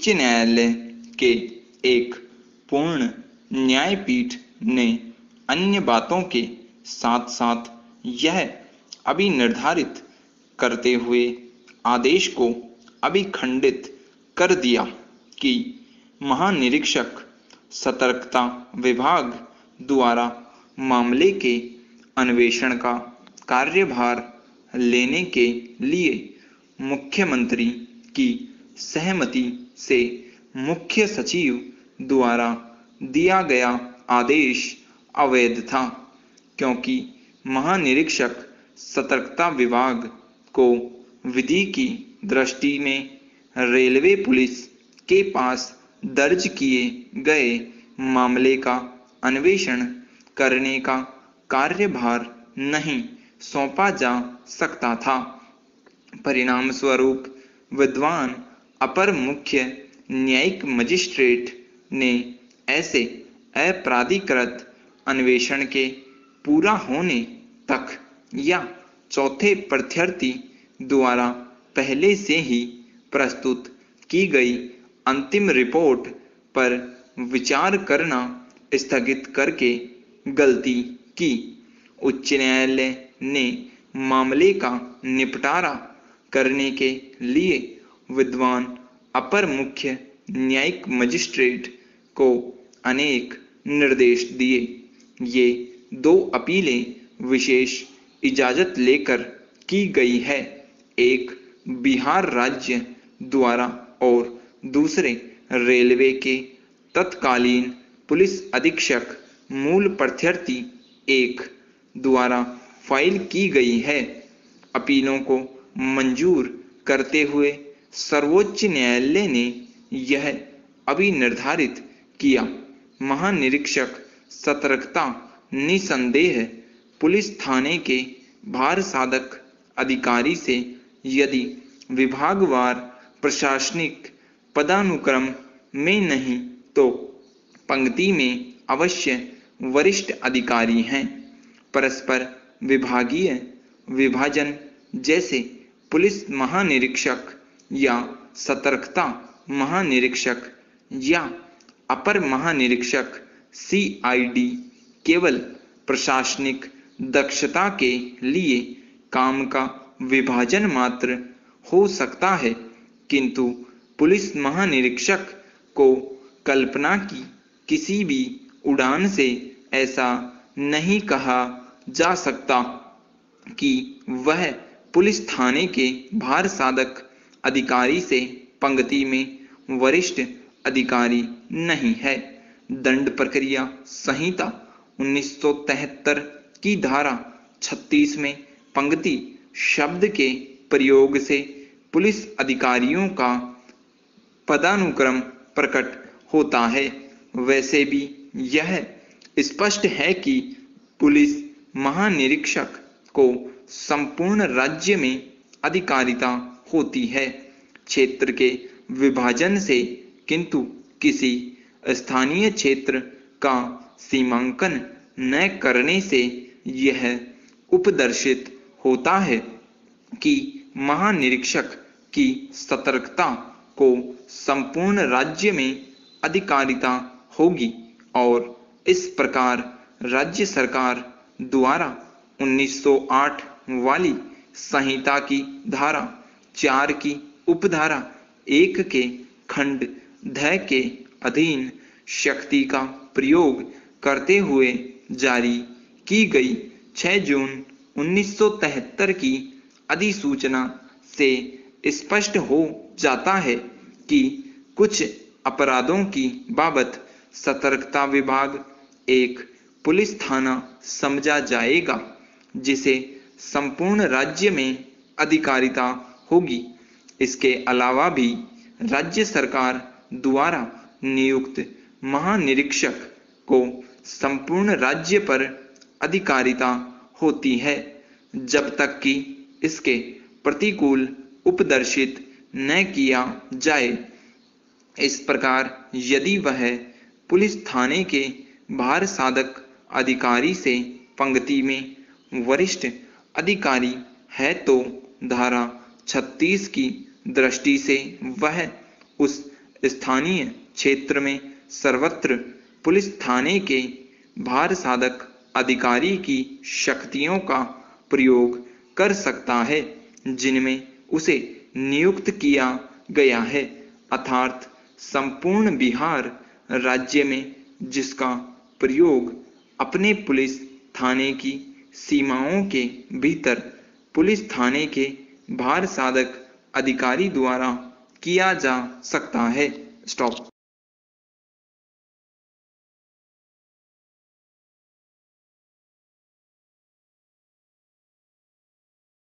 उच्च न्यायालय के एक पूर्ण न्यायपीठ ने अन्य बातों के साथ साथ यह अभी निर्धारित करते हुए आदेश को अभिखंडित कर दिया कि महानिरीक्षक सतर्कता विभाग द्वारा मामले के अन्वेषण का कार्यभार लेने के लिए मुख्यमंत्री की सहमति से मुख्य सचिव द्वारा दिया गया आदेश अवैध था, क्योंकि महानिरीक्षक सतर्कता विभाग को विधि की दृष्टि में रेलवे पुलिस के पास दर्ज किए गए मामले का अन्वेषण करने का कार्यभार नहीं सौंपा जा सकता था। परिणाम स्वरूप विद्वान अपर मुख्य न्यायिक मजिस्ट्रेट ने ऐसे अपराधीकृत अन्वेषण के पूरा होने तक या चौथे प्रत्यर्थी द्वारा पहले से ही प्रस्तुत की गई अंतिम रिपोर्ट पर विचार करना स्थगित करके गलती की। उच्च न्यायालय ने मामले का निपटारा करने के लिए विद्वान अपर मुख्य न्यायिक मजिस्ट्रेट को अनेक निर्देश दिए। ये 2 अपीलें विशेष इजाजत लेकर की गई है, एक बिहार राज्य द्वारा और दूसरे रेलवे के तत्कालीन पुलिस अधीक्षक मूल प्रत्यर्थी 1 द्वारा फाइल की गई है। अपीलों को मंजूर करते हुए सर्वोच्च न्यायालय ने यह अभी निर्धारित किया, महानिरीक्षक सतर्कता निसंदेह पुलिस थाने के भार साधक अधिकारी से यदि विभागवार प्रशासनिक पदानुक्रम में नहीं तो पंक्ति में अवश्य वरिष्ठ अधिकारी हैं। परस्पर विभागीय विभाजन जैसे पुलिस महानिरीक्षक या सतर्कता महानिरीक्षक या अपर महानिरीक्षक CID केवल प्रशासनिक दक्षता के लिए काम का विभाजन मात्र हो सकता है, किंतु पुलिस महानिरीक्षक को कल्पना की किसी भी उड़ान से ऐसा नहीं कहा जा सकता कि वह पुलिस थाने के भार साधक अधिकारी से पंक्ति में वरिष्ठ अधिकारी नहीं है। दंड प्रक्रिया संहिता 1973 की धारा 36 में पंक्ति शब्द के प्रयोग से पुलिस अधिकारियों का पदानुक्रम प्रकट होता है। वैसे भी यह स्पष्ट है कि पुलिस महानिरीक्षक को संपूर्ण राज्य में अधिकारिता होती है, क्षेत्र के विभाजन से, किंतु किसी स्थानीय क्षेत्र का सीमांकन न करने से यह उपदर्शित होता है कि महानिरीक्षक की सतर्कता को संपूर्ण राज्य में अधिकारिता होगी और इस प्रकार राज्य सरकार द्वारा 1908 वाली संहिता की धारा 4 की उपधारा 1 के खंड ध के अधीन शक्ति का प्रयोग करते हुए जारी की गई 6 जून 1973 की अधिसूचना से स्पष्ट हो जाता है कि कुछ अपराधों की बाबत सतर्कता विभाग एक पुलिस थाना समझा जाएगा जिसे संपूर्ण राज्य में अधिकारिता होगी। इसके अलावा भी राज्य सरकार द्वारा नियुक्त महानिरीक्षक को संपूर्ण राज्य पर अधिकारिता होती है जब तक कि इसके प्रतिकूल उपदर्शित न किया जाए। इस प्रकार यदि वह पुलिस थाने के भार साधक अधिकारी से पंक्ति में वरिष्ठ अधिकारी है तो धारा 36 की दृष्टि से वह उस स्थानीय क्षेत्र में सर्वत्र पुलिस थाने के भार साधक अधिकारी की शक्तियों का प्रयोग कर सकता है जिनमें उसे नियुक्त किया गया है, अर्थात संपूर्ण बिहार राज्य में जिसका प्रयोग अपने पुलिस थाने की सीमाओं के भीतर पुलिस थाने के भार साधक अधिकारी द्वारा किया जा सकता है। स्टॉप।